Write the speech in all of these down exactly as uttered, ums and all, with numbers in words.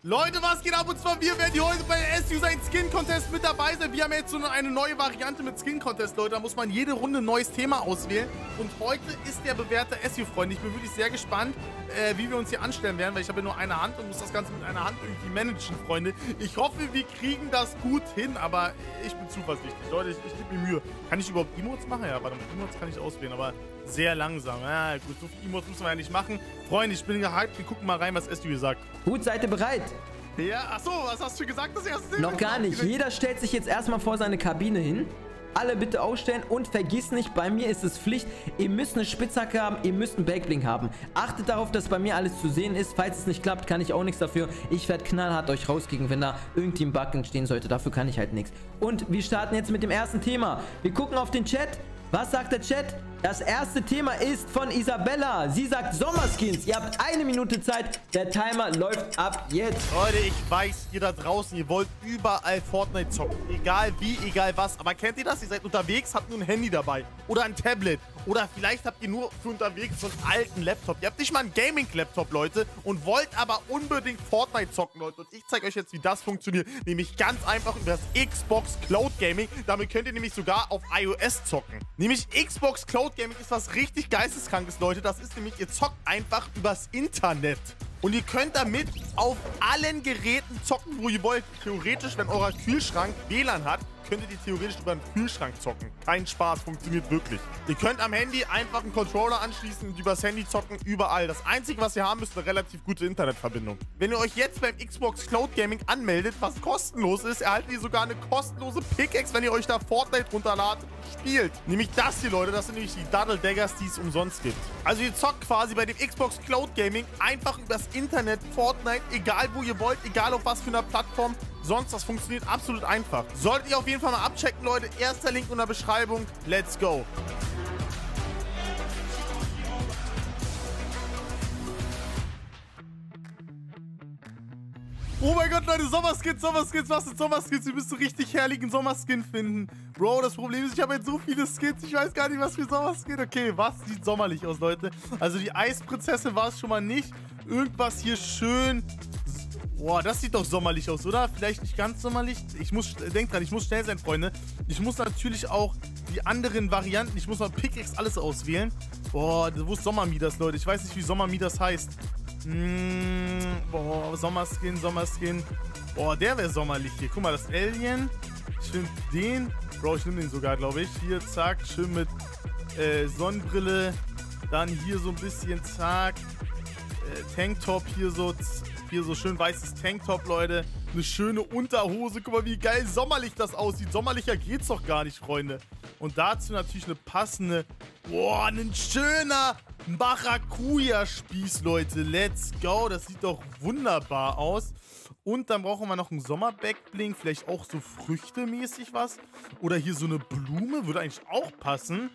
Leute, was geht ab? Und zwar, wir werden hier heute bei S U sein Skin Contest mit dabei sein. Wir haben jetzt so eine neue Variante mit Skin Contest, Leute. Da muss man jede Runde ein neues Thema auswählen. Und heute ist der bewährte S U-Freund. Ich bin wirklich sehr gespannt, äh, wie wir uns hier anstellen werden, weil ich habe ja nur eine Hand und muss das Ganze mit einer Hand irgendwie managen, Freunde. Ich hoffe, wir kriegen das gut hin, aber ich bin zuversichtlich. Leute, ich, ich gebe mir Mühe. Kann ich überhaupt Emotes machen? Ja, warte mal, Emotes kann ich auswählen, aber sehr langsam. Ja, gut, so viele Emotes müssen wir ja nicht machen. Freunde, ich bin gehypt. Wir gucken mal rein, was S U sagt. Gut, seid ihr bereit? Ja, achso, was hast du gesagt, das erste? Noch gar nicht. Jeder stellt sich jetzt erstmal vor seine Kabine hin. Alle bitte aufstellen und vergiss nicht, bei mir ist es Pflicht, ihr müsst eine Spitzhacke haben, ihr müsst einen Backblink haben. Achtet darauf, dass bei mir alles zu sehen ist. Falls es nicht klappt, kann ich auch nichts dafür. Ich werde knallhart euch rauskicken, wenn da irgendwie ein Bug entstehen sollte. Dafür kann ich halt nichts. Und wir starten jetzt mit dem ersten Thema. Wir gucken auf den Chat. Was sagt der Chat? Das erste Thema ist von Isabella. Sie sagt Sommerskins. Ihr habt eine Minute Zeit. Der Timer läuft ab jetzt. Leute, ich weiß, ihr da draußen, ihr wollt überall Fortnite zocken. Egal wie, egal was. Aber kennt ihr das? Ihr seid unterwegs, habt nur ein Handy dabei. Oder ein Tablet. Oder vielleicht habt ihr nur für unterwegs so einen alten Laptop. Ihr habt nicht mal einen Gaming-Laptop, Leute. Und wollt aber unbedingt Fortnite zocken, Leute. Und ich zeige euch jetzt, wie das funktioniert. Nämlich ganz einfach über das Xbox Cloud Gaming. Damit könnt ihr nämlich sogar auf iOS zocken. Nämlich Xbox Cloud Gaming ist was richtig Geisteskrankes, Leute. Das ist nämlich, ihr zockt einfach übers Internet. Und ihr könnt damit auf allen Geräten zocken, wo ihr wollt. Theoretisch, wenn euer Kühlschrank W L A N hat, könntet ihr theoretisch über den Kühlschrank zocken. Kein Spaß, funktioniert wirklich. Ihr könnt am Handy einfach einen Controller anschließen und übers Handy zocken, überall. Das Einzige, was ihr haben müsst, ist eine relativ gute Internetverbindung. Wenn ihr euch jetzt beim Xbox Cloud Gaming anmeldet, was kostenlos ist, erhaltet ihr sogar eine kostenlose Pickaxe, wenn ihr euch da Fortnite runterladet und spielt. Nämlich das hier, Leute, das sind nämlich die Duddle Daggers, die es umsonst gibt. Also ihr zockt quasi bei dem Xbox Cloud Gaming einfach übers Internet Fortnite, egal wo ihr wollt, egal auf was für einer Plattform. Sonst, das funktioniert absolut einfach. Solltet ihr auf jeden Fall mal abchecken, Leute. Erster Link in der Beschreibung. Let's go. Oh mein Gott, Leute, Sommerskins, Sommerskins, was sind Sommerskins? Ihr müsst so richtig herrlichen Sommerskin finden. Bro, das Problem ist, ich habe jetzt so viele Skins, ich weiß gar nicht, was für Sommerskin. Okay, was sieht sommerlich aus, Leute? Also die Eisprinzessin war es schon mal nicht. Irgendwas hier schön... Boah, das sieht doch sommerlich aus, oder? Vielleicht nicht ganz sommerlich. Ich muss, denkt dran, ich muss schnell sein, Freunde. Ich muss natürlich auch die anderen Varianten, ich muss mal Pickaxe alles auswählen. Boah, wo ist Sommermidas, Leute? Ich weiß nicht, wie Sommermidas heißt. Mmh, boah, Sommerskin, Sommerskin. Boah, der wäre sommerlich hier. Guck mal, das Alien. Schön den. Bro, ich nehme den sogar, glaube ich. Hier, zack, schön mit äh, Sonnenbrille. Dann hier so ein bisschen, zack. Äh, Tanktop hier so, hier so schön weißes Tanktop, Leute. Eine schöne Unterhose. Guck mal, wie geil sommerlich das aussieht. Sommerlicher geht's doch gar nicht, Freunde. Und dazu natürlich eine passende, boah, ein schöner Maracuja-Spieß, Leute. Let's go. Das sieht doch wunderbar aus. Und dann brauchen wir noch einen Sommer-Backblink. Vielleicht auch so früchtemäßig was. Oder hier so eine Blume. Würde eigentlich auch passen.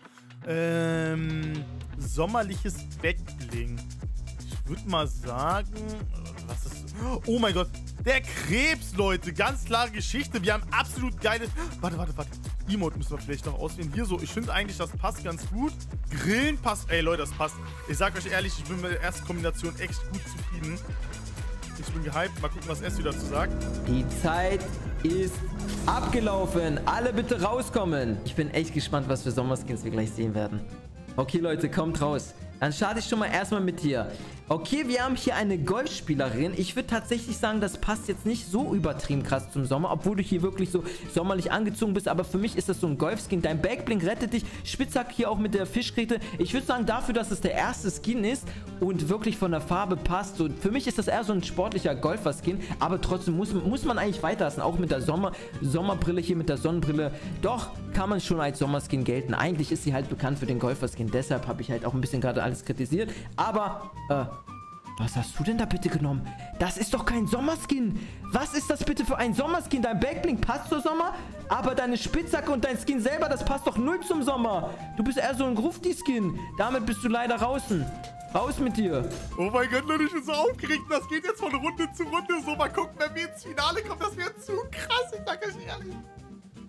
Ähm, sommerliches Backblink. Ich würde mal sagen, was ist... Oh mein Gott, der Krebs, Leute. Ganz klare Geschichte. Wir haben absolut geile... Warte, warte, warte. Emote müssen wir vielleicht noch auswählen. Hier so, ich finde eigentlich, das passt ganz gut. Grillen passt... Ey, Leute, das passt. Ich sag euch ehrlich, ich bin mit der ersten Kombination echt gut zufrieden. Ich bin gehypt. Mal gucken, was S U dazu sagt. Die Zeit ist abgelaufen. Alle bitte rauskommen. Ich bin echt gespannt, was für Sommerskins wir gleich sehen werden. Okay, Leute, kommt raus. Dann starte ich schon mal erstmal mit dir. Okay, wir haben hier eine Golfspielerin. Ich würde tatsächlich sagen, das passt jetzt nicht so übertrieben krass zum Sommer, obwohl du hier wirklich so sommerlich angezogen bist. Aber für mich ist das so ein Golfskin. Dein Backblink rettet dich. Spitzhack hier auch mit der Fischgräte. Ich würde sagen, dafür, dass es der erste Skin ist und wirklich von der Farbe passt. So, für mich ist das eher so ein sportlicher Golfer-Skin. Aber trotzdem muss, muss man eigentlich weiterlassen. Auch mit der Sommer Sommerbrille hier, mit der Sonnenbrille. Doch, kann man schon als Sommerskin gelten. Eigentlich ist sie halt bekannt für den Golfer-Skin. Deshalb habe ich halt auch ein bisschen gerade alles kritisiert. Aber, äh... was hast du denn da bitte genommen? Das ist doch kein Sommerskin. Was ist das bitte für ein Sommerskin? Dein Backblink passt zum Sommer, aber deine Spitzhacke und dein Skin selber, das passt doch null zum Sommer. Du bist eher so ein Grufti-Skin. Damit bist du leider draußen. Raus mit dir. Oh mein Gott, Leute, ich bin so aufgeregt. Das geht jetzt von Runde zu Runde so. Mal gucken, wenn wir ins Finale kommen. Das wäre zu krass, ich sag euch ehrlich.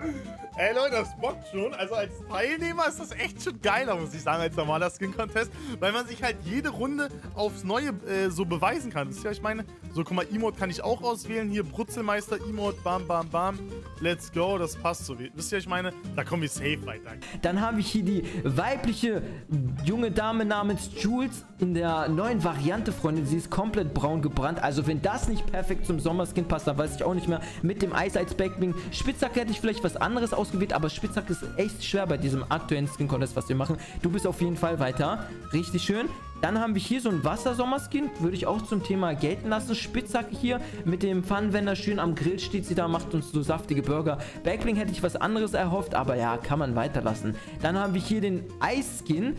Ey Leute, das bockt schon. Also als Teilnehmer ist das echt schon geiler, muss ich sagen, als normaler Skin-Contest. Weil man sich halt jede Runde aufs Neue äh, so beweisen kann. Das ist ja, ich meine, so guck mal, Emote kann ich auch auswählen. Hier Brutzelmeister, Emote, bam, bam, bam. Let's go, das passt so. Wisst ihr, ich meine, da kommen wir safe weiter. Dann habe ich hier die weibliche junge Dame namens Jules in der neuen Variante, Freunde. Sie ist komplett braun gebrannt. Also wenn das nicht perfekt zum Sommerskin passt, dann weiß ich auch nicht mehr. Mit dem Eis als Backbling. Spitzhacke hätte ich vielleicht was anderes ausgewählt, aber Spitzhacke ist echt schwer bei diesem aktuellen Skin-Contest, was wir machen. Du bist auf jeden Fall weiter. Richtig schön. Dann haben wir hier so einen Wassersommerskin, würde ich auch zum Thema gelten lassen. Spitzhacke hier mit dem Pfannenwender, schön am Grill steht sie da, macht uns so saftige Burger. Backbling hätte ich was anderes erhofft, aber ja, kann man weiterlassen. Dann haben wir hier den Eisskin.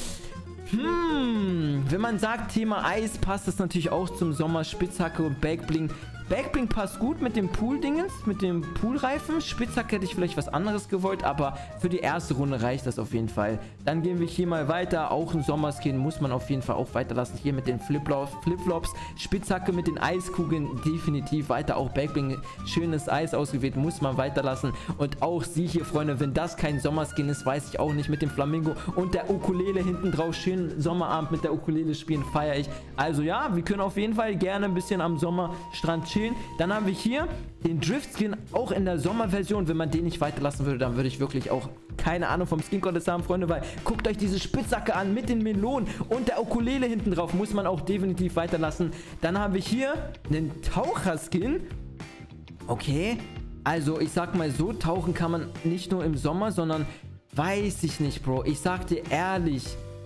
Hm, wenn man sagt Thema Eis, passt das natürlich auch zum Sommer. Spitzhacke und Backbling. Backbling passt gut mit dem Pool-Dingens, mit dem Poolreifen. Spitzhacke hätte ich vielleicht was anderes gewollt, aber für die erste Runde reicht das auf jeden Fall. Dann gehen wir hier mal weiter. Auch ein Sommerskin muss man auf jeden Fall auch weiterlassen. Hier mit den Flipflops. Flipflops. Spitzhacke mit den Eiskugeln definitiv weiter. Auch Backbling, schönes Eis ausgewählt, muss man weiterlassen. Und auch sie hier, Freunde, wenn das kein Sommerskin ist, weiß ich auch nicht. Mit dem Flamingo und der Ukulele hinten drauf. Schönen Sommerabend mit der Ukulele spielen, feiere ich. Also ja, wir können auf jeden Fall gerne ein bisschen am Sommerstrand chillen. Dann haben wir hier den Drift-Skin, auch in der Sommerversion. Wenn man den nicht weiterlassen würde, dann würde ich wirklich auch keine Ahnung vom Skin-Contest haben, Freunde, weil guckt euch diese Spitzhacke an mit den Melonen und der Ukulele hinten drauf. Muss man auch definitiv weiterlassen. Dann haben wir hier einen Taucher-Skin. Okay, also ich sag mal so, tauchen kann man nicht nur im Sommer, sondern weiß ich nicht, Bro. Ich sag dir ehrlich,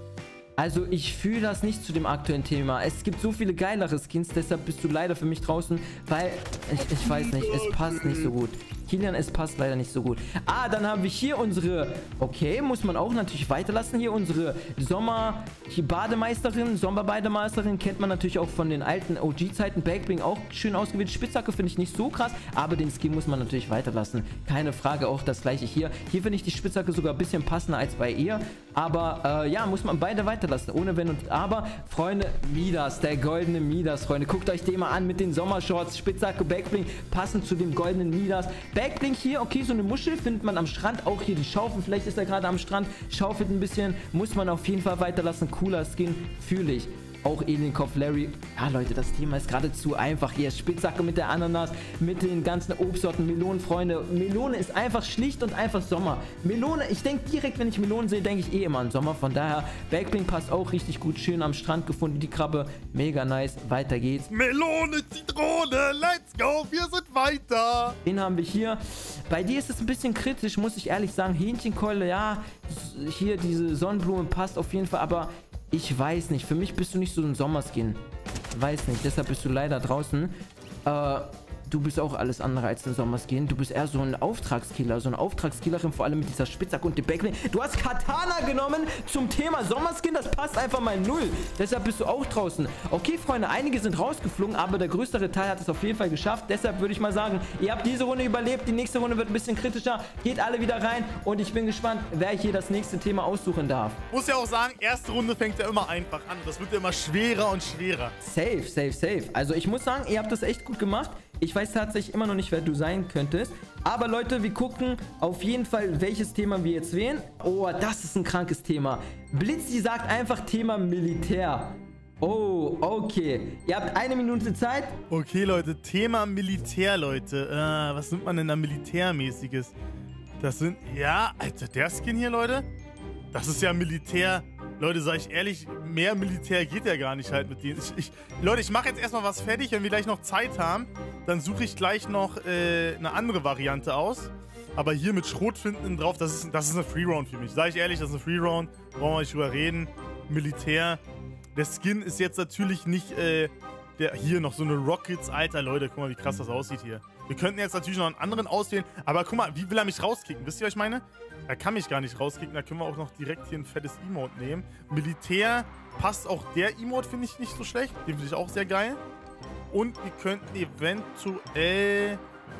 also ich fühle das nicht zu dem aktuellen Thema. Es gibt so viele geilere Skins, deshalb bist du leider für mich draußen, weil, ich, ich weiß nicht, es passt nicht so gut. Kilian, es passt leider nicht so gut. Ah, dann haben wir hier unsere, okay, muss man auch natürlich weiterlassen, hier unsere Sommer, hier Bademeisterin, Sommerbademeisterin, kennt man natürlich auch von den alten O G-Zeiten. Backbling auch schön ausgewählt. Spitzhacke finde ich nicht so krass, aber den Skin muss man natürlich weiterlassen. Keine Frage, auch das gleiche hier. Hier finde ich die Spitzhacke sogar ein bisschen passender als bei ihr, aber äh, ja, muss man beide weiterlassen, ohne Wenn und Aber. Freunde, Midas, der goldene Midas, Freunde, guckt euch den mal an mit den Sommershorts, Spitzhacke, Backbling, passend zu dem goldenen Midas. Backbling hier, okay, so eine Muschel findet man am Strand, auch hier die Schaufel, vielleicht ist er gerade am Strand, schaufelt ein bisschen, muss man auf jeden Fall weiterlassen, cooler Skin, fühle ich. Auch Alienkopf Larry. Ja, Leute, das Thema ist gerade zu einfach hier. Spitzhacke mit der Ananas, mit den ganzen Obstsorten, Melonen, Freunde. Melone ist einfach schlicht und einfach Sommer. Melone, ich denke direkt, wenn ich Melonen sehe, denke ich eh immer an Sommer. Von daher, Backbling passt auch richtig gut. Schön am Strand gefunden, die Krabbe. Mega nice. Weiter geht's. Melone, Zitrone, let's go. Wir sind weiter. Den haben wir hier. Bei dir ist es ein bisschen kritisch, muss ich ehrlich sagen. Hähnchenkeule, ja. Hier diese Sonnenblume passt auf jeden Fall, aber ich weiß nicht. Für mich bist du nicht so ein Sommerskin. Weiß nicht. Deshalb bist du leider draußen. Äh, du bist auch alles andere als ein Sommerskin. Du bist eher so ein Auftragskiller. So eine Auftragskillerin, vor allem mit dieser Spitzhacke und dem Backbling. Du hast Katana genommen zum Thema Sommerskin. Das passt einfach mal null. Deshalb bist du auch draußen. Okay, Freunde, einige sind rausgeflogen, aber der größere Teil hat es auf jeden Fall geschafft. Deshalb würde ich mal sagen, ihr habt diese Runde überlebt. Die nächste Runde wird ein bisschen kritischer. Geht alle wieder rein und ich bin gespannt, wer hier das nächste Thema aussuchen darf. Muss ja auch sagen, erste Runde fängt ja immer einfach an. Das wird ja immer schwerer und schwerer. Safe, safe, safe. Also ich muss sagen, ihr habt das echt gut gemacht. Ich weiß tatsächlich immer noch nicht, wer du sein könntest. Aber Leute, wir gucken auf jeden Fall, welches Thema wir jetzt wählen. Oh, das ist ein krankes Thema. Blitzi sagt einfach Thema Militär. Oh, okay. Ihr habt eine Minute Zeit. Okay, Leute, Thema Militär, Leute. Äh, was nimmt man denn da Militärmäßiges? Das sind, ja, Alter, der Skin hier, Leute. Das ist ja Militär. Leute, sag ich ehrlich, mehr Militär geht ja gar nicht halt mit denen. Ich, ich, Leute, ich mache jetzt erstmal was fertig. Wenn wir gleich noch Zeit haben, dann suche ich gleich noch äh, eine andere Variante aus. Aber hier mit Schrotflinten drauf, das ist, das ist eine Free-Round für mich. Sag ich ehrlich, das ist eine Free-Round. Brauchen wir nicht drüber reden. Militär. Der Skin ist jetzt natürlich nicht, äh, der, hier noch so eine Rockets. Alter, Leute, guck mal, wie krass das aussieht hier. Wir könnten jetzt natürlich noch einen anderen auswählen. Aber guck mal, wie will er mich rauskicken? Wisst ihr, was ich meine? Er kann mich gar nicht rauskicken. Da können wir auch noch direkt hier ein fettes Emote nehmen. Militär passt auch der Emote, finde ich nicht so schlecht. Den finde ich auch sehr geil. Und wir könnten eventuell...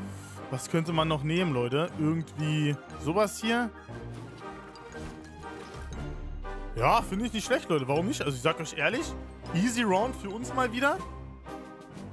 Was könnte man noch nehmen, Leute? Irgendwie sowas hier. Ja, finde ich nicht schlecht, Leute. Warum nicht? Also ich sag euch ehrlich, easy round für uns mal wieder.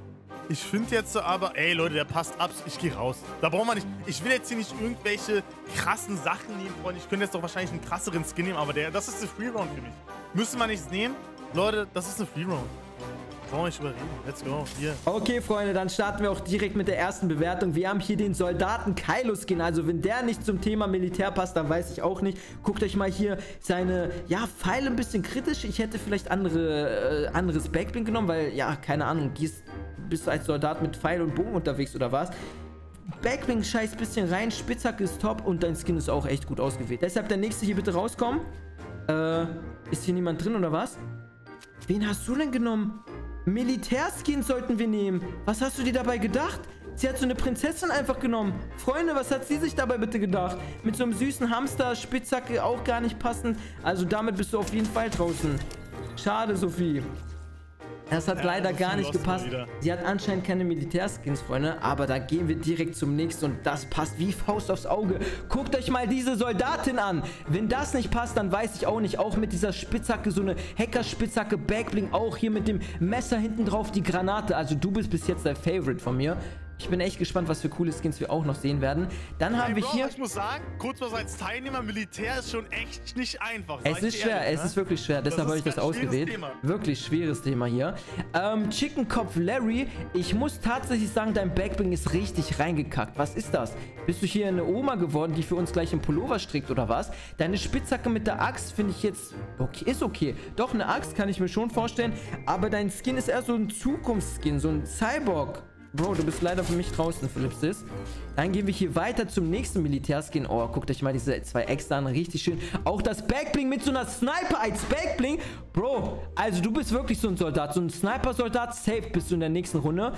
Ich finde jetzt so aber, ey Leute, der passt ab. Ich gehe raus. Da brauchen wir nicht. Ich will jetzt hier nicht irgendwelche krassen Sachen nehmen, Freunde. Ich könnte jetzt doch wahrscheinlich einen krasseren Skin nehmen, aber der, das ist eine Free Round für mich. Müsste man nichts nehmen? Leute, das ist eine Free Round. Brauchen wir nicht überreden. Let's go. Hier. Okay, Freunde, dann starten wir auch direkt mit der ersten Bewertung. Wir haben hier den Soldaten Kylo Skin. Also, wenn der nicht zum Thema Militär passt, dann weiß ich auch nicht. Guckt euch mal hier seine, ja, Pfeile ein bisschen kritisch. Ich hätte vielleicht andere, äh, anderes Backbling genommen, weil, ja, keine Ahnung, gehst, bist du als Soldat mit Pfeil und Bogen unterwegs oder was? Backbling scheiß bisschen rein, Spitzhacke ist top und dein Skin ist auch echt gut ausgewählt. Deshalb der nächste hier bitte rauskommen. Äh, ist hier niemand drin oder was? Wen hast du denn genommen? Militärskins sollten wir nehmen. Was hast du dir dabei gedacht? Sie hat so eine Prinzessin einfach genommen. Freunde, was hat sie sich dabei bitte gedacht? Mit so einem süßen Hamster, Spitzhacke auch gar nicht passend. Also damit bist du auf jeden Fall draußen. Schade, Sophie. Das hat ja, leider gar nicht gepasst. Sie hat anscheinend keine Militärskins, Freunde. Aber da gehen wir direkt zum nächsten und das passt wie Faust aufs Auge. Guckt euch mal diese Soldatin an. Wenn das nicht passt, dann weiß ich auch nicht. Auch mit dieser Spitzhacke, so eine Hacker-Spitzhacke, Backbling. Auch hier mit dem Messer hinten drauf, die Granate. Also du bist bis jetzt der Favorite von mir. Ich bin echt gespannt, was für coole Skins wir auch noch sehen werden. Dann haben hey, wir Bro, hier... Ich muss sagen, kurz mal als Teilnehmer, Militär ist schon echt nicht einfach. Es ist schwer, ehrlich, es ne? ist wirklich schwer. Deshalb habe ich das ausgewählt. Thema. Wirklich schweres Thema hier. Ähm, Chickenkopf Larry. Ich muss tatsächlich sagen, dein Backbling ist richtig reingekackt. Was ist das? Bist du hier eine Oma geworden, die für uns gleich einen Pullover strickt oder was? Deine Spitzhacke mit der Axt finde ich jetzt... Okay, ist okay. Doch, eine Axt kann ich mir schon vorstellen. Aber dein Skin ist eher so ein Zukunftsskin, so ein Cyborg. Bro, du bist leider für mich draußen, Philippsis. Dann gehen wir hier weiter zum nächsten Militärskin. Oh, guckt euch mal diese zwei extra an. Richtig schön. Auch das Backbling mit so einer Sniper als Backbling. Bro, also du bist wirklich so ein Soldat. So ein Sniper-Soldat. Safe bist du in der nächsten Runde.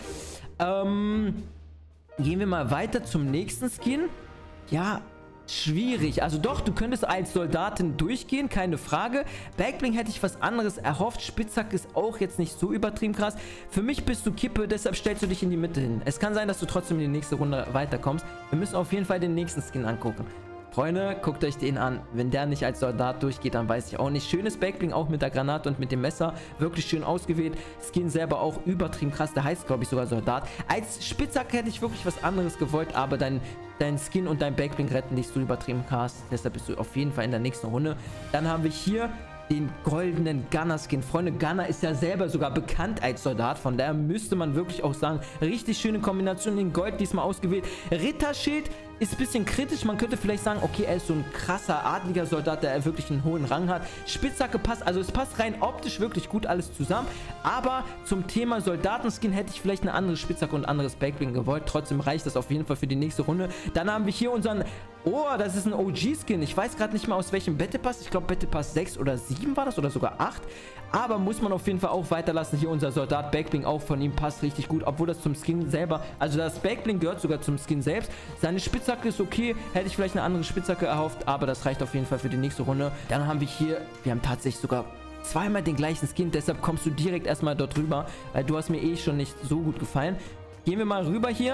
Ähm, gehen wir mal weiter zum nächsten Skin. Ja, schwierig. Also doch, du könntest als Soldatin durchgehen, keine Frage. Backbling hätte ich was anderes erhofft. Spitzhacke ist auch jetzt nicht so übertrieben krass. Für mich bist du Kippe, deshalb stellst du dich in die Mitte hin. Es kann sein, dass du trotzdem in die nächste Runde weiterkommst. Wir müssen auf jeden Fall den nächsten Skin angucken. Freunde, guckt euch den an. Wenn der nicht als Soldat durchgeht, dann weiß ich auch nicht. Schönes Backbling, auch mit der Granate und mit dem Messer. Wirklich schön ausgewählt. Skin selber auch übertrieben krass. Der heißt, glaube ich, sogar Soldat. Als Spitzhacke hätte ich wirklich was anderes gewollt, aber dein, dein Skin und dein Backbling retten dich so übertrieben krass. Deshalb bist du auf jeden Fall in der nächsten Runde. Dann haben wir hier den goldenen Gunner-Skin. Freunde, Gunner ist ja selber sogar bekannt als Soldat. Von daher müsste man wirklich auch sagen, richtig schöne Kombination in Gold diesmal ausgewählt. Ritterschild ist ein bisschen kritisch. Man könnte vielleicht sagen, okay, er ist so ein krasser, adliger Soldat, der wirklich einen hohen Rang hat. Spitzhacke passt, also es passt rein optisch wirklich gut alles zusammen. Aber zum Thema Soldatenskin hätte ich vielleicht eine andere Spitzhacke und ein anderes Backbling gewollt. Trotzdem reicht das auf jeden Fall für die nächste Runde. Dann haben wir hier unseren... Oh, das ist ein O G-Skin. Ich weiß gerade nicht mal, aus welchem Battle Pass. Ich glaube, Battle Pass sechs oder sieben war das oder sogar acht. Aber muss man auf jeden Fall auch weiterlassen. Hier unser Soldat Backbling auch von ihm passt richtig gut. Obwohl das zum Skin selber... Also das Backbling gehört sogar zum Skin selbst. Seine Spitzhacke ist okay. Hätte ich vielleicht eine andere Spitzhacke erhofft. Aber das reicht auf jeden Fall für die nächste Runde. Dann haben wir hier... Wir haben tatsächlich sogar... zweimal den gleichen Skin, deshalb kommst du direkt erstmal dort rüber, weil du hast mir eh schon nicht so gut gefallen. Gehen wir mal rüber hier.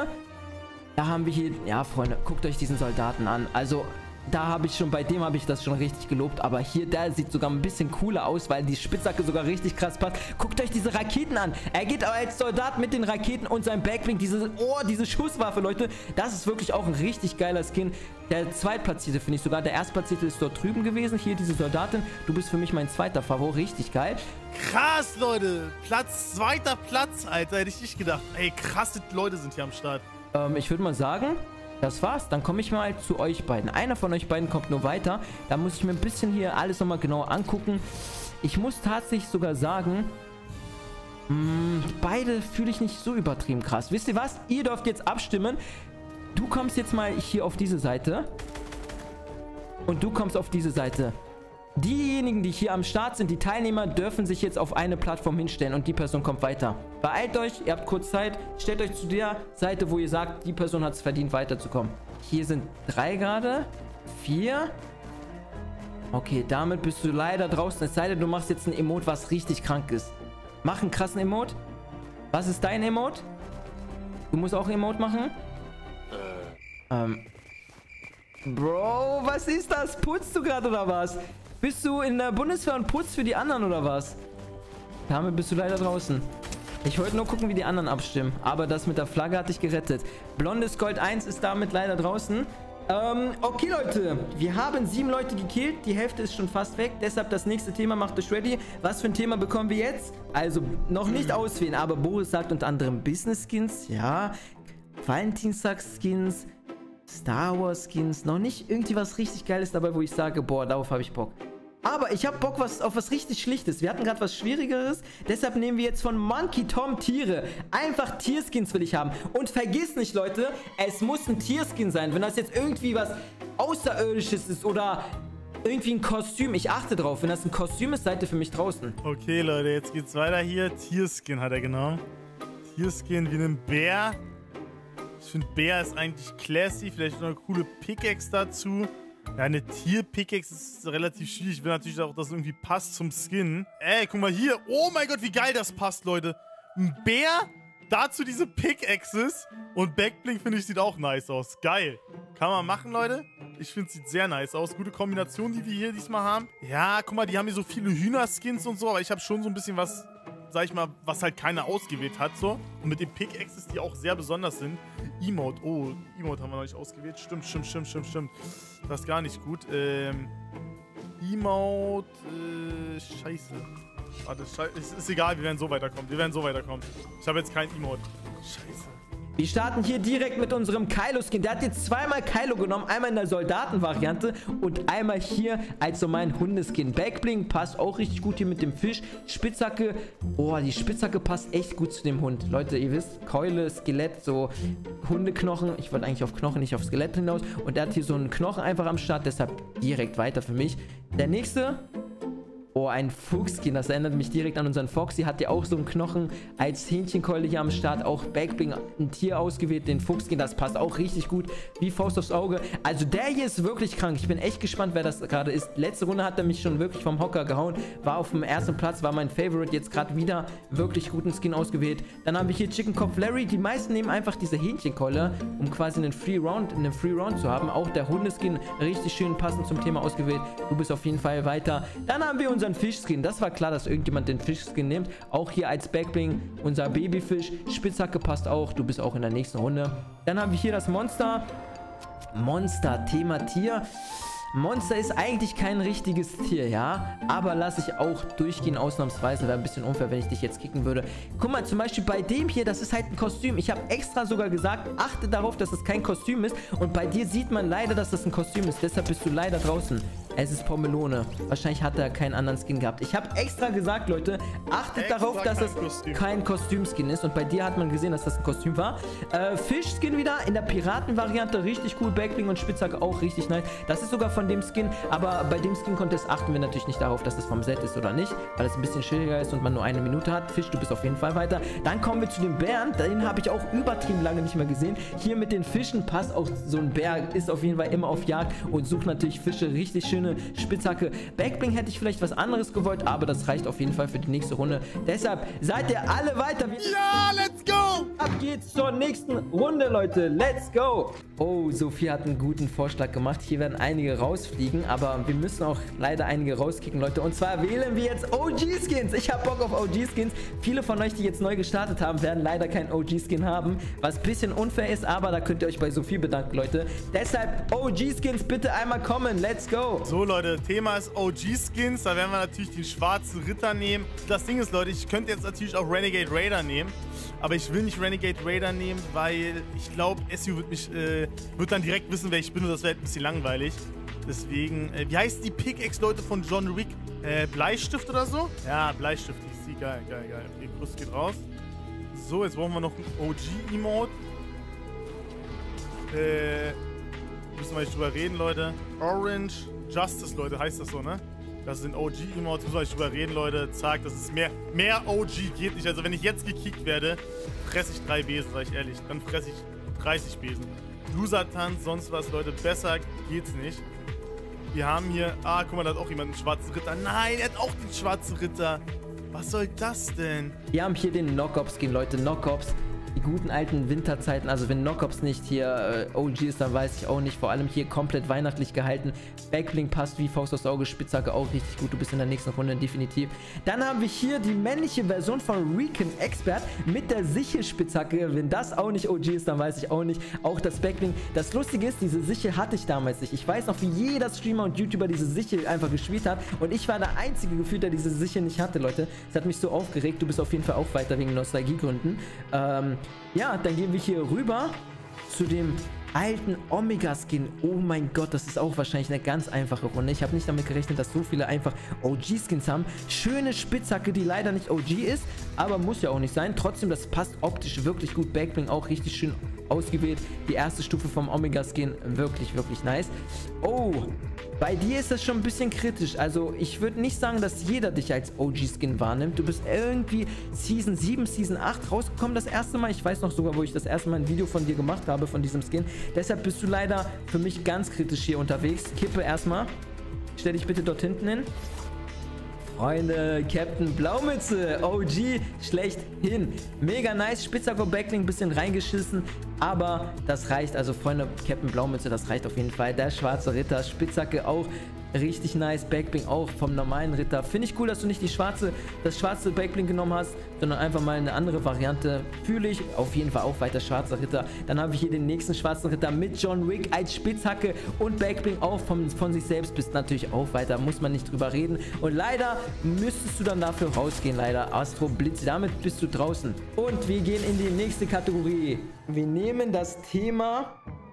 Da haben wir hier, ja Freunde, guckt euch diesen Soldaten an. Also da habe ich schon, bei dem habe ich das schon richtig gelobt, aber hier, der sieht sogar ein bisschen cooler aus, weil die Spitzhacke sogar richtig krass passt. Guckt euch diese Raketen an. Er geht als Soldat mit den Raketen und seinem Backbling, diese, oh, diese Schusswaffe, Leute. Das ist wirklich auch ein richtig geiler Skin. Der Zweitplatzierte finde ich sogar. Der Erstplatzierte ist dort drüben gewesen. Hier diese Soldatin. Du bist für mich mein zweiter Favorit. Richtig geil. Krass, Leute. Platz, zweiter Platz, Alter. Hätte ich nicht gedacht. Ey, krasse Leute sind hier am Start. Ähm, ich würde mal sagen, das war's. Dann komme ich mal zu euch beiden. Einer von euch beiden kommt nur weiter. Da muss ich mir ein bisschen hier alles nochmal genauer angucken. Ich muss tatsächlich sogar sagen, mh, beide fühle ich nicht so übertrieben krass. Wisst ihr was? Ihr dürft jetzt abstimmen. Du kommst jetzt mal hier auf diese Seite. Und du kommst auf diese Seite. Diejenigen, die hier am Start sind, die Teilnehmer, dürfen sich jetzt auf eine Plattform hinstellen und die Person kommt weiter. Beeilt euch, ihr habt kurz Zeit. Stellt euch zu der Seite, wo ihr sagt, die Person hat es verdient, weiterzukommen. Hier sind drei gerade. Vier. Okay, damit bist du leider draußen. Es sei denn, du machst jetzt ein Emote, was richtig krank ist. Mach einen krassen Emote. Was ist dein Emote? Du musst auch ein Emote machen? Ähm. Bro, was ist das? Putzt du gerade oder was? Bist du in der Bundeswehr und putzt für die anderen oder was? Damit bist du leider draußen. Ich wollte nur gucken, wie die anderen abstimmen. Aber das mit der Flagge hatte ich gerettet. Blondes Gold eins ist damit leider draußen. Ähm, okay, Leute. Wir haben sieben Leute gekillt. Die Hälfte ist schon fast weg. Deshalb das nächste Thema. Macht euch ready. Was für ein Thema bekommen wir jetzt? Also, noch nicht auswählen. Aber Boris sagt unter anderem Business-Skins. Ja. Valentinstag-Skins. Star Wars-Skins. Noch nicht irgendwie was richtig Geiles dabei, wo ich sage, boah, darauf habe ich Bock. Aber ich habe Bock was, auf was richtig Schlichtes. Wir hatten gerade was Schwierigeres. Deshalb nehmen wir jetzt von Monkey Tom Tiere. Einfach Tierskins will ich haben. Und vergiss nicht, Leute, es muss ein Tierskin sein. Wenn das jetzt irgendwie was Außerirdisches ist oder irgendwie ein Kostüm. Ich achte drauf. Wenn das ein Kostüm ist, seid ihr für mich draußen. Okay, Leute, jetzt geht's weiter hier. Tierskin hat er genommen. Tierskin wie ein Bär. Ich finde, Bär ist eigentlich classy. Vielleicht noch eine coole Pickaxe dazu. Ja, eine Tier-Pickaxe ist relativ schwierig. Ich will natürlich auch, dass es irgendwie passt zum Skin. Ey, guck mal hier. Oh mein Gott, wie geil das passt, Leute. Ein Bär, dazu diese Pickaxes. Und Backbling, finde ich, sieht auch nice aus. Geil. Kann man machen, Leute. Ich finde, es sieht sehr nice aus. Gute Kombination, die wir hier diesmal haben. Ja, guck mal, die haben hier so viele Hühnerskins und so. Aber ich habe schon so ein bisschen was, sag ich mal, was halt keiner ausgewählt hat, so. Und mit den Pickaxes, die auch sehr besonders sind. Emote. Oh, Emote haben wir noch nicht ausgewählt. Stimmt, stimmt, stimmt, stimmt, stimmt. Das ist gar nicht gut. Ähm, Emote. Äh, scheiße. Warte, scheiße. Ist, ist egal, wir werden so weiterkommen. Wir werden so weiterkommen. Ich habe jetzt kein Emote. Scheiße. Wir starten hier direkt mit unserem Kylo-Skin. Der hat jetzt zweimal Kylo genommen. Einmal in der Soldaten-Variante und einmal hier als so mein Hundeskin. Backbling passt auch richtig gut hier mit dem Fisch. Spitzhacke. Oh, die Spitzhacke passt echt gut zu dem Hund. Leute, ihr wisst, Keule, Skelett, so Hundeknochen. Ich wollte eigentlich auf Knochen, nicht auf Skelett hinaus. Und der hat hier so einen Knochen einfach am Start. Deshalb direkt weiter für mich. Der nächste... Oh, ein Fuchskin, das erinnert mich direkt an unseren Foxy. Hat ja auch so einen Knochen als Hähnchenkeule hier am Start. Auch Backbling, ein Tier ausgewählt, den Fuchskin, das passt auch richtig gut. Wie Faust aufs Auge. Also der hier ist wirklich krank. Ich bin echt gespannt, wer das gerade ist. Letzte Runde hat er mich schon wirklich vom Hocker gehauen. War auf dem ersten Platz, war mein Favorite. Jetzt gerade wieder wirklich guten Skin ausgewählt. Dann haben wir hier Chicken Kopf Larry. Die meisten nehmen einfach diese Hähnchenkeule, um quasi einen Free Round, einen Free Round zu haben. Auch der Hundeskin richtig schön passend zum Thema ausgewählt. Du bist auf jeden Fall weiter. Dann haben wir unseren Fischskin. Das war klar, dass irgendjemand den Fischskin nimmt. Auch hier als Backbling unser Babyfisch. Spitzhacke passt auch. Du bist auch in der nächsten Runde. Dann haben wir hier das Monster. Monster, Thema Tier. Monster ist eigentlich kein richtiges Tier, ja, aber lasse ich auch durchgehen ausnahmsweise. Wäre ein bisschen unfair, wenn ich dich jetzt kicken würde. Guck mal, zum Beispiel bei dem hier, das ist halt ein Kostüm. Ich habe extra sogar gesagt, achte darauf, dass es kein Kostüm ist. Und bei dir sieht man leider, dass das ein Kostüm ist. Deshalb bist du leider draußen. Es ist Pomelone. Wahrscheinlich hat er keinen anderen Skin gehabt. Ich habe extra gesagt, Leute, achtet extra darauf, dass es Kostüm. kein Kostümskin ist. Und bei dir hat man gesehen, dass das ein Kostüm war. Äh, Fischskin wieder in der Piratenvariante. Richtig cool. Backbling und Spitzhacke auch richtig nice. Das ist sogar von dem Skin. Aber bei dem Skin-Contest achten wir natürlich nicht darauf, dass es vom Set ist oder nicht. Weil es ein bisschen schwieriger ist und man nur eine Minute hat. Fisch, du bist auf jeden Fall weiter. Dann kommen wir zu dem Bären. Den habe ich auch übertrieben lange nicht mehr gesehen. Hier mit den Fischen passt auch so ein Bär. Ist auf jeden Fall immer auf Jagd und sucht natürlich Fische. Richtig schöne Spitzhacke. Backbling hätte ich vielleicht was anderes gewollt, aber das reicht auf jeden Fall für die nächste Runde. Deshalb seid ihr alle weiter. Ja, let's go! Ab geht's zur nächsten Runde, Leute. Let's go! Oh, Sophie hat einen guten Vorschlag gemacht. Hier werden einige rausfliegen, aber wir müssen auch leider einige rauskicken, Leute. Und zwar wählen wir jetzt O G-Skins. Ich habe Bock auf O G-Skins. Viele von euch, die jetzt neu gestartet haben, werden leider keinen O G-Skin haben, was ein bisschen unfair ist, aber da könnt ihr euch bei Sophie bedanken, Leute. Deshalb O G-Skins bitte einmal kommen. Let's go! So, Leute, Thema ist O G-Skins. Da werden wir natürlich den schwarzen Ritter nehmen. Das Ding ist, Leute, ich könnte jetzt natürlich auch Renegade Raider nehmen. Aber ich will nicht Renegade Raider nehmen, weil ich glaube, S U wird mich, äh, wird dann direkt wissen, wer ich bin und das wäre ein bisschen langweilig. Deswegen, äh, wie heißt die Pickaxe, Leute, von John Wick? Äh, Bleistift oder so? Ja, Bleistift, ich sehe, geil, geil, geil. Okay, Kuss geht raus. So, jetzt brauchen wir noch einen O G-Emote. Äh, müssen wir nicht drüber reden, Leute. Orange Justice, Leute, heißt das so, ne? Das sind O G-Emotes, müssen wir nicht drüber reden, Leute. Zack, das ist mehr, mehr O G geht nicht. Also wenn ich jetzt gekickt werde, fresse ich drei Besen, sag ich ehrlich. Dann fresse ich dreißig Besen. Loser-Tanz, sonst was, Leute, besser geht's nicht. Wir haben hier, ah, guck mal, da hat auch jemand einen schwarzen Ritter. Nein, er hat auch den schwarzen Ritter. Was soll das denn? Wir haben hier den Knock-Up-Skin, Leute, Knock-Ups. die guten alten Winterzeiten. Also wenn Knockups nicht hier äh, O G ist, dann weiß ich auch nicht. Vor allem hier komplett weihnachtlich gehalten. Backbling passt wie Faust aufs Auge. Spitzhacke auch richtig gut. Du bist in der nächsten Runde definitiv. Dann haben wir hier die männliche Version von Recon Expert mit der Sichel-Spitzhacke. Wenn das auch nicht O G ist, dann weiß ich auch nicht. Auch das Backbling. Das Lustige ist, diese Sichel hatte ich damals nicht. Ich weiß noch, wie jeder Streamer und YouTuber diese Sichel einfach gespielt hat. Und ich war der einzige Gefühl, der diese Sichel nicht hatte, Leute. Das hat mich so aufgeregt. Du bist auf jeden Fall auch weiter wegen Nostalgiegründen. Ähm, ja, dann gehen wir hier rüber zu dem alten Omega-Skin. Oh mein Gott, das ist auch wahrscheinlich eine ganz einfache Runde. Ich habe nicht damit gerechnet, dass so viele einfach O G-Skins haben. Schöne Spitzhacke, die leider nicht O G ist, aber muss ja auch nicht sein. Trotzdem, das passt optisch wirklich gut. Backbling auch richtig schön ausgewählt. Die erste Stufe vom Omega-Skin, wirklich, wirklich nice. Oh, bei dir ist das schon ein bisschen kritisch. Also ich würde nicht sagen, dass jeder dich als O G-Skin wahrnimmt. Du bist irgendwie Season sieben, Season acht rausgekommen das erste Mal. Ich weiß noch sogar, wo ich das erste Mal ein Video von dir gemacht habe, von diesem Skin. Deshalb bist du leider für mich ganz kritisch hier unterwegs. Kippe erstmal. Stell dich bitte dort hinten hin. Freunde, Captain Blaumütze, O G, schlechthin. Mega nice, Spitzhacke Backbling, bisschen reingeschissen, aber das reicht. Also Freunde, Captain Blaumütze, das reicht auf jeden Fall. Der schwarze Ritter, Spitzhacke auch richtig nice, Backbling auch vom normalen Ritter. Finde ich cool, dass du nicht die schwarze, das schwarze Backbling genommen hast, sondern einfach mal eine andere Variante. Fühle ich auf jeden Fall auch weiter schwarzer Ritter. Dann haben wir hier den nächsten schwarzen Ritter mit John Wick als Spitzhacke und Backbling auch von, von sich selbst. Bist natürlich auch weiter, muss man nicht drüber reden. Und leider müsstest du dann dafür rausgehen, leider. Astro Blitz, damit bist du draußen. Und wir gehen in die nächste Kategorie. Wir nehmen das Thema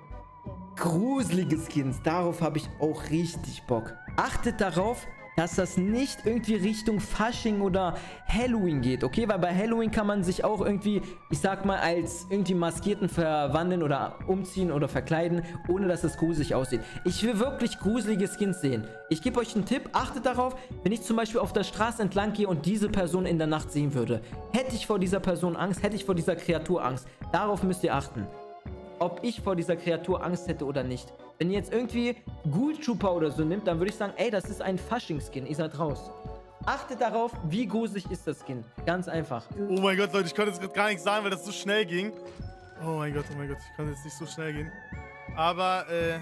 gruselige Skins. Darauf habe ich auch richtig Bock. Achtet darauf, dass das nicht irgendwie Richtung Fasching oder Halloween geht, okay? Weil bei Halloween kann man sich auch irgendwie, ich sag mal, als irgendwie Maskierten verwandeln oder umziehen oder verkleiden, ohne dass es gruselig aussieht. Ich will wirklich gruselige Skins sehen. Ich gebe euch einen Tipp, achtet darauf, wenn ich zum Beispiel auf der Straße entlang gehe und diese Person in der Nacht sehen würde. Hätte ich vor dieser Person Angst, hätte ich vor dieser Kreatur Angst. Darauf müsst ihr achten. Ob ich vor dieser Kreatur Angst hätte oder nicht. Wenn ihr jetzt irgendwie Ghoul Trooper oder so nimmt, dann würde ich sagen, ey, das ist ein Fasching-Skin, ihr seid raus. Achtet darauf, wie gruselig ist das Skin. Ganz einfach. Oh mein Gott, Leute, ich konnte jetzt gerade gar nichts sagen, weil das so schnell ging. Oh mein Gott, oh mein Gott, ich konnte jetzt nicht so schnell gehen. Aber, äh,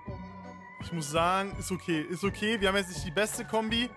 ich muss sagen, ist okay. Ist okay, wir haben jetzt nicht die beste Kombi.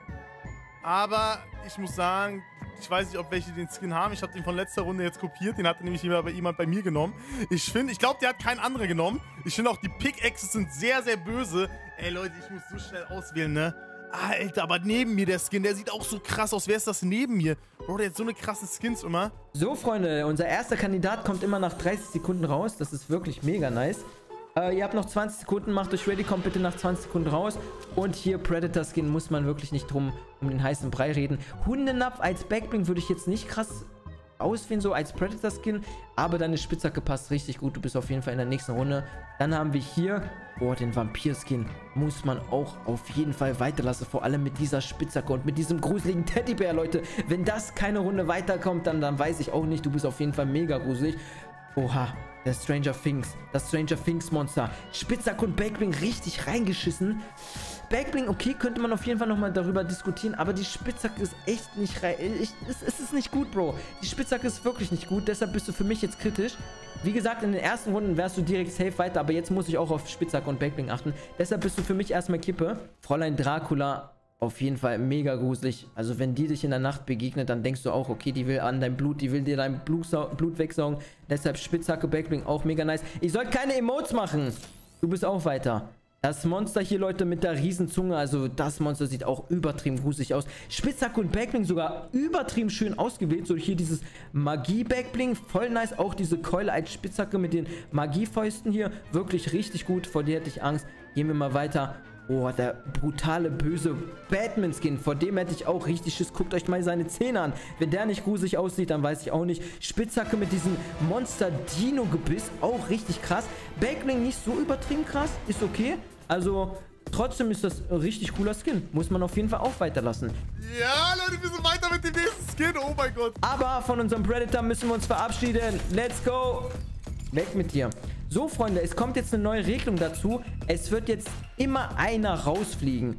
Aber ich muss sagen, ich weiß nicht, ob welche den Skin haben. Ich habe den von letzter Runde jetzt kopiert. Den hatte nämlich jemand bei mir genommen. Ich finde, ich glaube, der hat keinen anderen genommen. Ich finde auch, die Pickaxes sind sehr, sehr böse. Ey, Leute, ich muss so schnell auswählen, ne? Alter, aber neben mir der Skin, der sieht auch so krass aus. Wer ist das neben mir? Bro, der hat so eine krasse Skins immer. So, Freunde, unser erster Kandidat kommt immer nach dreißig Sekunden raus. Das ist wirklich mega nice. Äh, ihr habt noch zwanzig Sekunden, macht euch ready, kommt bitte nach zwanzig Sekunden raus. Und hier Predator Skin muss man wirklich nicht drum um den heißen Brei reden. Hundenapf als Backbling würde ich jetzt nicht krass auswählen, so als Predator Skin. Aber deine Spitzhacke passt richtig gut. Du bist auf jeden Fall in der nächsten Runde. Dann haben wir hier, boah, den Vampir Skin muss man auch auf jeden Fall weiterlassen. Vor allem mit dieser Spitzhacke und mit diesem gruseligen Teddybär, Leute. Wenn das keine Runde weiterkommt, dann, dann weiß ich auch nicht. Du bist auf jeden Fall mega gruselig. Oha. Der Stranger Things. Das Stranger Things Monster. Spitzhacke und Backbling richtig reingeschissen. Backbling, okay, könnte man auf jeden Fall nochmal darüber diskutieren. Aber die Spitzhacke ist echt nicht rein. Ich, es, es ist nicht gut, Bro. Die Spitzhacke ist wirklich nicht gut. Deshalb bist du für mich jetzt kritisch. Wie gesagt, in den ersten Runden wärst du direkt safe weiter. Aber jetzt muss ich auch auf Spitzhacke und Backbling achten. Deshalb bist du für mich erstmal Kippe. Fräulein Dracula. Auf jeden Fall mega gruselig. Also wenn die dich in der Nacht begegnet, dann denkst du auch, okay, die will an dein Blut, die will dir dein Blut, Blut wegsaugen. Deshalb Spitzhacke, Backbling auch mega nice. Ich soll keine Emotes machen. Du bist auch weiter. Das Monster hier, Leute, mit der Riesenzunge, also das Monster sieht auch übertrieben gruselig aus. Spitzhacke und Backbling sogar übertrieben schön ausgewählt. So hier dieses Magie-Backbling, voll nice. Auch diese Keule als Spitzhacke mit den Magiefäusten hier, wirklich richtig gut. Vor dir hätte ich Angst. Gehen wir mal weiter. Oh, der brutale, böse Batman-Skin. Vor dem hätte ich auch richtig Schiss. Guckt euch mal seine Zähne an. Wenn der nicht gruselig aussieht, dann weiß ich auch nicht. Spitzhacke mit diesem Monster-Dino-Gebiss. Auch richtig krass. Backbling nicht so übertrieben krass. Ist okay. Also, trotzdem ist das ein richtig cooler Skin. Muss man auf jeden Fall auch weiterlassen. Ja, Leute, wir sind weiter mit dem nächsten Skin. Oh mein Gott. Aber von unserem Predator müssen wir uns verabschieden. Let's go. Weg mit dir. So, Freunde, es kommt jetzt eine neue Regelung dazu. Es wird jetzt immer einer rausfliegen.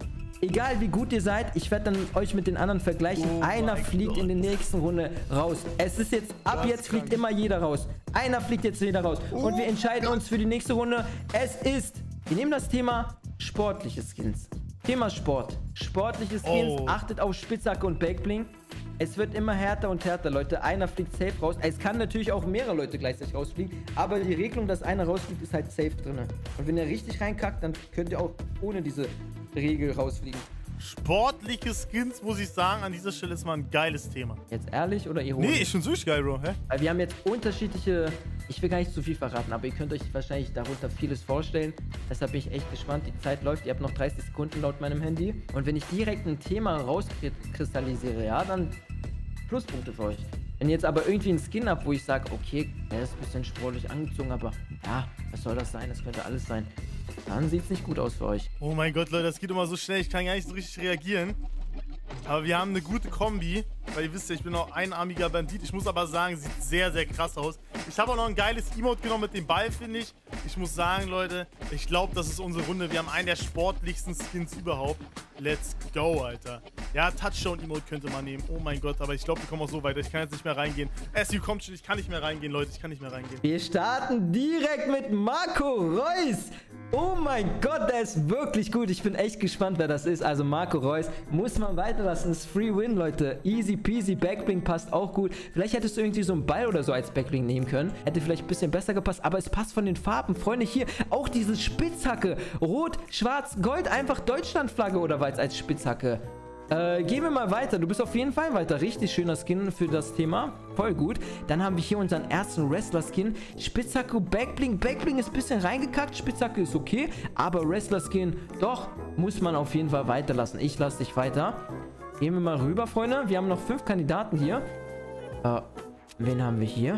Egal wie gut ihr seid, ich werde dann euch mit den anderen vergleichen. Oh Einer fliegt Gott. in der nächsten Runde raus. Es ist jetzt, ab Das jetzt fliegt krank. immer jeder raus. Einer fliegt jetzt jeder raus. Und wir entscheiden uns für die nächste Runde. Es ist, wir nehmen das Thema sportliche Skins. Thema Sport. Sportliche Skins, Oh. achtet auf Spitzhacke und Backbling. Es wird immer härter und härter, Leute. Einer fliegt safe raus. Es kann natürlich auch mehrere Leute gleichzeitig rausfliegen. Aber die Regelung, dass einer rausfliegt, ist halt safe drin. Und wenn ihr richtig reinkackt, dann könnt ihr auch ohne diese Regel rausfliegen. Sportliche Skins, muss ich sagen, an dieser Stelle ist mal ein geiles Thema. Jetzt ehrlich oder ironisch? Nee, ich find's wirklich geil, Bro. Hä? Weil wir haben jetzt unterschiedliche... Ich will gar nicht zu viel verraten, aber ihr könnt euch wahrscheinlich darunter vieles vorstellen. Deshalb bin ich echt gespannt. Die Zeit läuft. Ihr habt noch dreißig Sekunden laut meinem Handy. Und wenn ich direkt ein Thema rauskristallisiere, ja, dann Pluspunkte für euch. Wenn ihr jetzt aber irgendwie einen Skin habt, wo ich sage, okay, der ist ein bisschen sportlich angezogen, aber ja, was soll das sein? Das könnte alles sein. Dann sieht es nicht gut aus für euch. Oh mein Gott, Leute, das geht immer so schnell. Ich kann gar nicht so richtig reagieren. Aber wir haben eine gute Kombi. Weil ihr wisst ja, ich bin auch einarmiger Bandit. Ich muss aber sagen, sieht sehr, sehr krass aus. Ich habe auch noch ein geiles Emote genommen mit dem Ball, finde ich. Ich muss sagen, Leute, ich glaube, das ist unsere Runde. Wir haben einen der sportlichsten Skins überhaupt. Let's go, Alter. Ja, Touchdown-Emote könnte man nehmen. Oh mein Gott, aber ich glaube, wir kommen auch so weiter. Ich kann jetzt nicht mehr reingehen. S U kommt schon, ich kann nicht mehr reingehen, Leute. Ich kann nicht mehr reingehen. Wir starten direkt mit Marco Reus. Oh mein Gott, der ist wirklich gut. Ich bin echt gespannt, wer das ist. Also Marco Reus muss man weiterlassen. Das ist Free Win, Leute. Easy peasy. Backbling passt auch gut. Vielleicht hättest du irgendwie so einen Ball oder so als Backbling nehmen können. Hätte vielleicht ein bisschen besser gepasst. Aber es passt von den Farben. Freunde, hier auch diese Spitzhacke. Rot, schwarz, gold. Einfach Deutschlandflagge oder was als Spitzhacke. Äh, gehen wir mal weiter. Du bist auf jeden Fall weiter. Richtig schöner Skin für das Thema. Voll gut. Dann haben wir hier unseren ersten Wrestler-Skin. Spitzhacke, Backbling. Backbling ist ein bisschen reingekackt. Spitzhacke ist okay. Aber Wrestler-Skin, doch, muss man auf jeden Fall weiterlassen. Ich lasse dich weiter. Gehen wir mal rüber, Freunde. Wir haben noch fünf Kandidaten hier. Äh, wen haben wir hier?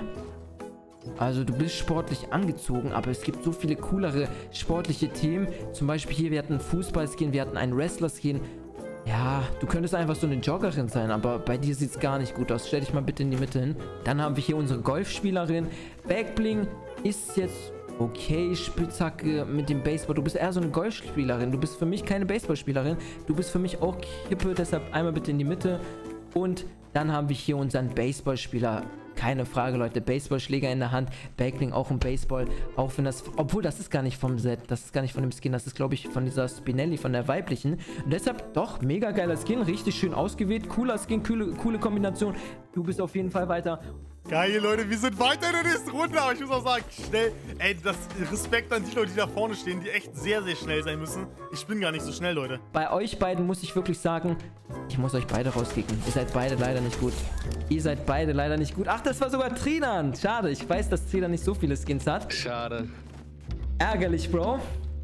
Also du bist sportlich angezogen, aber es gibt so viele coolere sportliche Themen. Zum Beispiel hier, wir hatten einen Fußball-Skin, wir hatten einen Wrestler-Skin. Ja, du könntest einfach so eine Joggerin sein, aber bei dir sieht es gar nicht gut aus. Stell dich mal bitte in die Mitte hin. Dann haben wir hier unsere Golfspielerin. Backbling ist jetzt okay. Spitzhacke mit dem Baseball. Du bist eher so eine Golfspielerin. Du bist für mich keine Baseballspielerin. Du bist für mich auch Kippe, deshalb einmal bitte in die Mitte. Und dann haben wir hier unseren Baseballspieler. Keine Frage, Leute. Baseballschläger in der Hand. Backbling auch ein Baseball. Auch wenn das... Obwohl, das ist gar nicht vom Set. Das ist gar nicht von dem Skin. Das ist, glaube ich, von dieser Spinelli, von der weiblichen. Und deshalb, doch, mega geiler Skin. Richtig schön ausgewählt. Cooler Skin, coole, coole Kombination. Du bist auf jeden Fall weiter. Geil, Leute, wir sind weiter in der nächsten Runde, aber ich muss auch sagen, schnell, ey, das Respekt an die Leute, die da vorne stehen, die echt sehr, sehr schnell sein müssen. Ich bin gar nicht so schnell, Leute. Bei euch beiden muss ich wirklich sagen, ich muss euch beide rauskicken. Ihr seid beide leider nicht gut. Ihr seid beide leider nicht gut. Ach, das war sogar Trinan. Schade, ich weiß, dass Trinan nicht so viele Skins hat. Schade. Ärgerlich, Bro.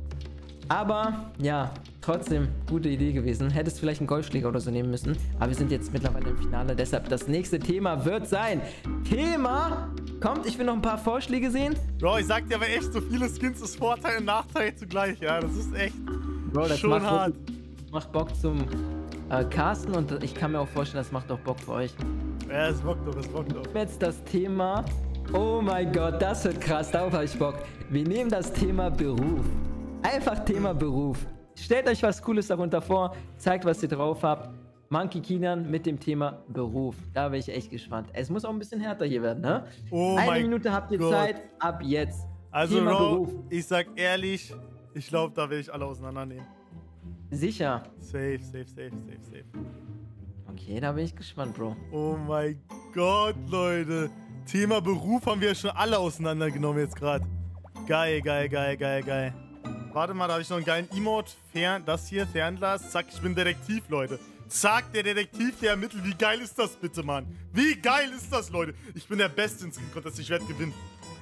Aber, ja, trotzdem, gute Idee gewesen. Hättest vielleicht einen Golfschläger oder so nehmen müssen. Aber wir sind jetzt mittlerweile im Finale. Deshalb, das nächste Thema wird sein. Thema... Kommt, ich will noch ein paar Vorschläge sehen. Bro, ich sag dir aber echt, so viele Skins ist Vorteil und Nachteil zugleich. Ja, das ist echt Bro, das schon macht, hart. macht Bock zum äh, Casten. Und ich kann mir auch vorstellen, das macht auch Bock für euch. Ja, es bockt doch, es bockt doch. Jetzt das Thema... Oh mein Gott, das wird krass. Darauf habe ich Bock. Wir nehmen das Thema Beruf. Einfach Thema Beruf. Stellt euch was Cooles darunter vor. Zeigt, was ihr drauf habt. Monkey Kinan mit dem Thema Beruf. Da bin ich echt gespannt. Es muss auch ein bisschen härter hier werden, ne? Oh Eine mein Minute habt ihr Gott. Zeit. Ab jetzt. Also, Thema Bro, Beruf. ich sag ehrlich, ich glaube, da will ich alle auseinandernehmen. Sicher. Safe, safe, safe, safe, safe. Okay, da bin ich gespannt, Bro. Oh mein Gott, Leute. Thema Beruf haben wir ja schon alle auseinandergenommen jetzt gerade. Geil, geil, geil, geil, geil. Warte mal, da habe ich noch einen geilen Emote. Fern, das hier, Fernglas. Zack, ich bin Detektiv, Leute. Zack, der Detektiv, der ermittelt. Wie geil ist das bitte, Mann? Wie geil ist das, Leute? Ich bin der Beste in Skin Contest. Ich werde gewinnen.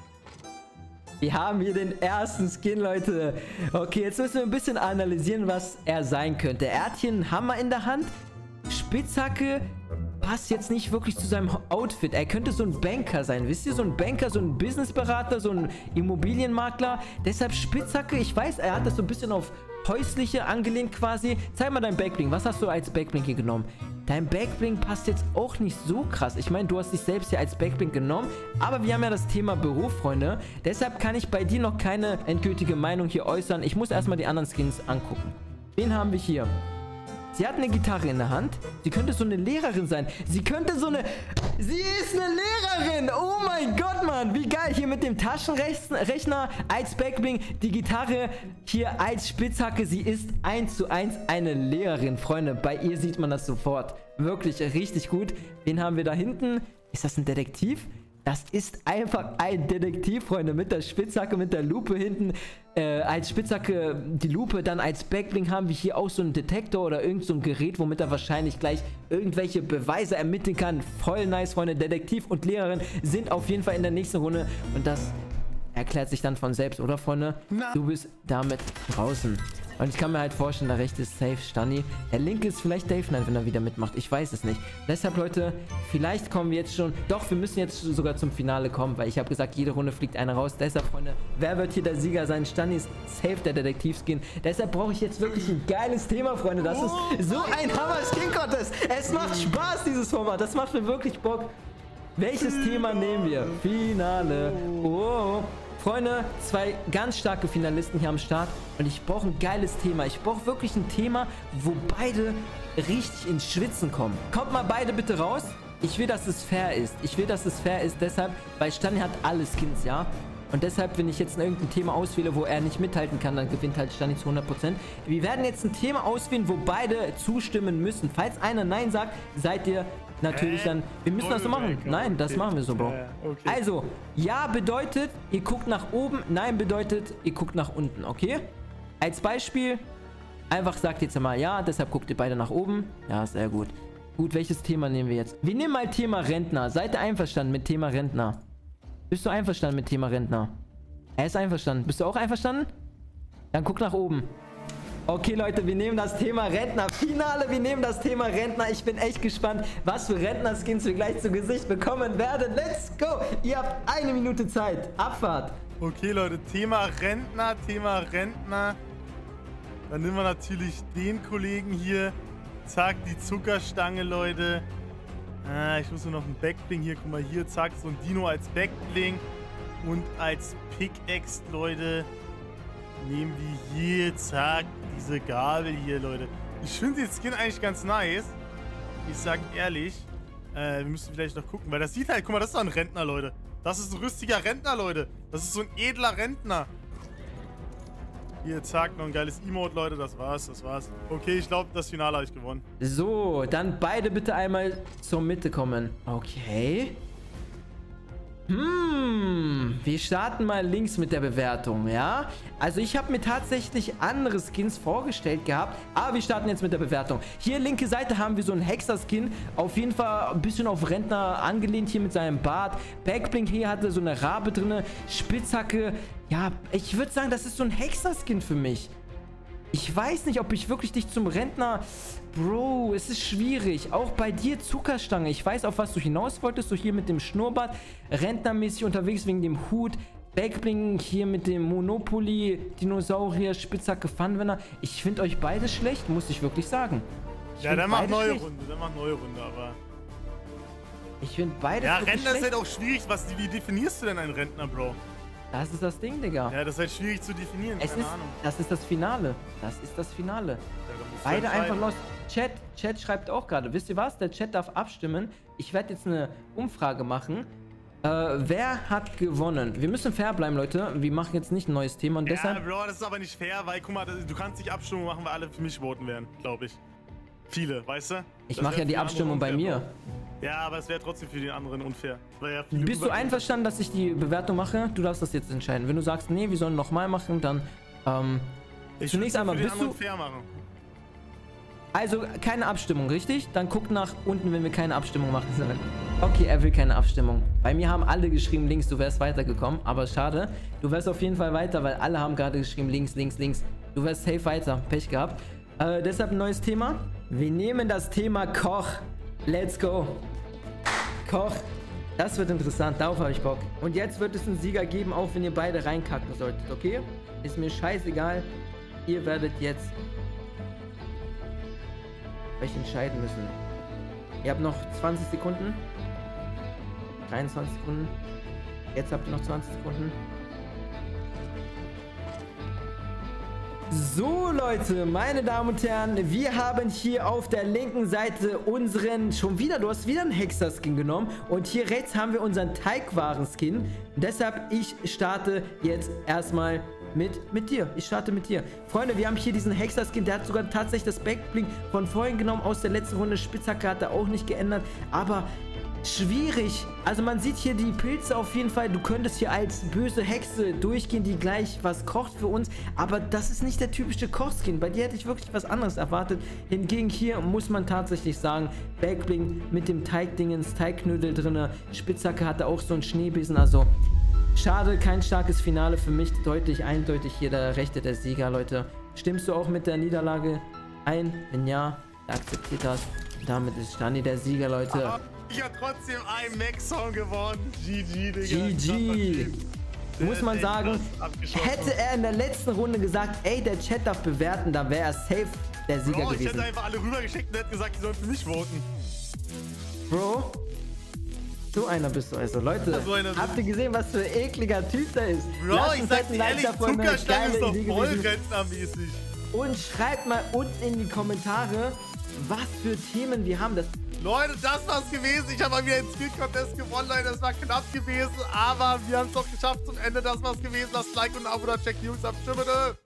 Wir haben hier den ersten Skin, Leute. Okay, jetzt müssen wir ein bisschen analysieren, was er sein könnte. Er hat hier einen Hammer in der Hand. Spitzhacke passt jetzt nicht wirklich zu seinem Outfit. Er könnte so ein Banker sein. Wisst ihr, so ein Banker, so ein Businessberater, so ein Immobilienmakler. Deshalb Spitzhacke. Ich weiß, er hat das so ein bisschen auf häusliche angelehnt quasi. Zeig mal dein Backbling. Was hast du als Backbling hier genommen? Dein Backbling passt jetzt auch nicht so krass. Ich meine, du hast dich selbst hier als Backbling genommen. Aber wir haben ja das Thema Beruf, Freunde. Deshalb kann ich bei dir noch keine endgültige Meinung hier äußern. Ich muss erstmal die anderen Skins angucken. Wen haben wir hier? Sie hat eine Gitarre in der Hand. Sie könnte so eine Lehrerin sein. Sie könnte so eine... Sie ist eine Lehrerin. Oh mein Gott, Mann. Wie geil. Hier mit dem Taschenrechner als Backbling. Die Gitarre hier als Spitzhacke. Sie ist eins zu eins eine Lehrerin, Freunde. Bei ihr sieht man das sofort. Wirklich richtig gut. Wen haben wir da hinten? Ist das ein Detektiv? Das ist einfach ein Detektiv, Freunde, mit der Spitzhacke, mit der Lupe hinten. Äh, als Spitzhacke die Lupe, dann als Backbling haben wir hier auch so einen Detektor oder irgend so ein Gerät, womit er wahrscheinlich gleich irgendwelche Beweise ermitteln kann. Voll nice, Freunde. Detektiv und Lehrerin sind auf jeden Fall in der nächsten Runde. Und das erklärt sich dann von selbst, oder, Freunde? Na. Du bist damit draußen. Und ich kann mir halt vorstellen, der rechte ist safe Stani. Der linke ist vielleicht Dave Knight, wenn er wieder mitmacht. Ich weiß es nicht. Deshalb, Leute, vielleicht kommen wir jetzt schon... Doch, wir müssen jetzt sogar zum Finale kommen, weil ich habe gesagt, jede Runde fliegt einer raus. Deshalb, Freunde, wer wird hier der Sieger sein? Stani ist safe der Detektiv-Skin. Deshalb brauche ich jetzt wirklich ein geiles Thema, Freunde. Das ist so ein Hammer-Skin-Contest. Es macht Spaß, dieses Format. Das macht mir wirklich Bock. Welches Thema nehmen wir? Finale. Oh. Freunde, zwei ganz starke Finalisten hier am Start und ich brauche ein geiles Thema. Ich brauche wirklich ein Thema, wo beide richtig ins Schwitzen kommen. Kommt mal beide bitte raus. Ich will, dass es fair ist. Ich will, dass es fair ist, deshalb, weil Stani hat alle Skins, ja? Und deshalb, wenn ich jetzt irgendein Thema auswähle, wo er nicht mithalten kann, dann gewinnt halt Stani zu hundert Prozent. Wir werden jetzt ein Thema auswählen, wo beide zustimmen müssen. Falls einer Nein sagt, seid ihr natürlich dann... Wir müssen das so machen. Nein, das machen wir so, Bro. Also, Ja bedeutet, ihr guckt nach oben. Nein bedeutet, ihr guckt nach unten, okay? Als Beispiel, einfach sagt jetzt mal Ja, deshalb guckt ihr beide nach oben. Ja, sehr gut. Gut, welches Thema nehmen wir jetzt? Wir nehmen mal Thema Rentner. Seid ihr einverstanden mit Thema Rentner? Bist du einverstanden mit Thema Rentner? Er ist einverstanden. Bist du auch einverstanden? Dann guck nach oben. Okay, Leute, wir nehmen das Thema Rentner. Finale, wir nehmen das Thema Rentner. Ich bin echt gespannt, was für Rentner-Skins wir gleich zu Gesicht bekommen werden. Let's go! Ihr habt eine Minute Zeit. Abfahrt. Okay, Leute, Thema Rentner, Thema Rentner. Dann nehmen wir natürlich den Kollegen hier. Zack, die Zuckerstange, Leute. Ah, ich muss nur noch einen Backbling hier. Guck mal hier, zack, so ein Dino als Backbling. Und als Pickaxe, Leute, nehmen wir hier, zack, diese Gabel hier, Leute. Ich finde den Skin eigentlich ganz nice. Ich sag ehrlich, äh, wir müssen vielleicht noch gucken, weil das sieht halt, guck mal, das ist doch ein Rentner, Leute. Das ist ein rüstiger Rentner, Leute. Das ist so ein edler Rentner. Hier, zack, noch ein geiles Emote, Leute. Das war's, das war's. Okay, ich glaube, das Finale habe ich gewonnen. So, dann beide bitte einmal zur Mitte kommen. Okay. Hm, wir starten mal links mit der Bewertung, ja? Also ich habe mir tatsächlich andere Skins vorgestellt gehabt, aber wir starten jetzt mit der Bewertung. Hier linke Seite haben wir so einen Hexer-Skin, auf jeden Fall ein bisschen auf Rentner angelehnt hier mit seinem Bart. Backbling hier hatte so eine Rabe drin, Spitzhacke. Ja, ich würde sagen, das ist so ein Hexer-Skin für mich. Ich weiß nicht, ob ich wirklich dich zum Rentner... Bro, es ist schwierig. Auch bei dir Zuckerstange. Ich weiß, auf was du hinaus wolltest. Du hier mit dem Schnurrbart. Rentnermäßig unterwegs wegen dem Hut. Backbling hier mit dem Monopoly. Dinosaurier, Spitzhacke, Funwinner. Ich finde euch beide schlecht, muss ich wirklich sagen. Ich ja, dann mach neue schlecht. Runde. Dann mach neue Runde, aber... Ich finde beide Ja, Rentner ist halt auch schwierig. Was, wie definierst du denn einen Rentner, Bro? Das ist das Ding, Digga. Ja, das ist halt schwierig zu definieren. Es Keine ist, Ahnung. Das ist das Finale. Das ist das Finale. Ja, beide einfach los. Chat, Chat schreibt auch gerade. Wisst ihr was? Der Chat darf abstimmen. Ich werde jetzt eine Umfrage machen. Äh, wer hat gewonnen? Wir müssen fair bleiben, Leute. Wir machen jetzt nicht ein neues Thema und ja, deshalb... Bro, das ist aber nicht fair, weil, guck mal, das, du kannst nicht Abstimmung machen, weil alle für mich voten werden, glaube ich. Viele, weißt du? Ich mache ja die Abstimmung bei mir. Bro. Ja, aber es wäre trotzdem für den anderen unfair. Ja Bist du einverstanden, dass ich die Bewertung mache? Du darfst das jetzt entscheiden. Wenn du sagst, nee, wir sollen nochmal machen, dann... Ähm, ich zunächst einmal, bist bist du... fair machen. Also keine Abstimmung, richtig? Dann guck nach unten, wenn wir keine Abstimmung machen sollen. Okay, er will keine Abstimmung. Bei mir haben alle geschrieben links, du wärst weitergekommen. Aber schade. Du wärst auf jeden Fall weiter, weil alle haben gerade geschrieben links, links, links. Du wärst safe weiter. Pech gehabt. Äh, deshalb ein neues Thema. Wir nehmen das Thema Koch. Let's go. Koch. Das wird interessant. Darauf habe ich Bock. Und jetzt wird es einen Sieger geben, auch wenn ihr beide reinkacken solltet, okay? Ist mir scheißegal. Ihr werdet jetzt... euch entscheiden müssen. Ihr habt noch zwanzig Sekunden. dreiundzwanzig Sekunden. Jetzt habt ihr noch zwanzig Sekunden. So Leute, meine Damen und Herren, wir haben hier auf der linken Seite unseren, schon wieder, du hast wieder einen Hexer-Skin genommen und hier rechts haben wir unseren Teigwaren-Skin. Deshalb, ich starte jetzt erstmal mit, mit dir. Ich starte mit dir. Freunde, wir haben hier diesen Hexer-Skin, der hat sogar tatsächlich das Backbling von vorhin genommen, aus der letzten Runde. Spitzhacke hat er auch nicht geändert, aber schwierig. Also man sieht hier die Pilze auf jeden Fall. Du könntest hier als böse Hexe durchgehen, die gleich was kocht für uns. Aber das ist nicht der typische Kochskin. Bei dir hätte ich wirklich was anderes erwartet. Hingegen hier muss man tatsächlich sagen, Backbling mit dem Teigdingens, Teigknödel drin. Spitzhacke hatte auch so einen Schneebesen. Also schade, kein starkes Finale für mich. Deutlich, eindeutig hier der Rechte der Sieger, Leute. Stimmst du auch mit der Niederlage ein? Wenn ja, akzeptiert das. Damit ist Stani der Sieger, Leute. Aha. Ich habe trotzdem einen Max-Song gewonnen. G G, Digga. G G. Muss man sagen, hätte er in der letzten Runde gesagt, ey, der Chat darf bewerten, dann wäre er safe der Sieger Bro, gewesen. Ich hätte einfach alle rübergeschickt und hätte gesagt, die sollen für mich voten. Bro, so einer bist du also. Leute, so habt ihr gesehen, was für ein ekliger Typ der ist? Bro, Lasst ich uns sag halt ein dir Like ehrlich, davon, eine Zuckerstange geile ist doch Idee voll gewesen. rentnermäßig. Und schreibt mal unten in die Kommentare, was für Themen wir haben. Das Leute, das war's gewesen. Ich habe mal wieder einen Skill-Contest gewonnen, Leute. Das war knapp gewesen, aber wir haben es doch geschafft zum Ende. Das war's gewesen. Lasst ein Like und ein Abo da. Checkt die Jungs ab. Tschüss, bitte.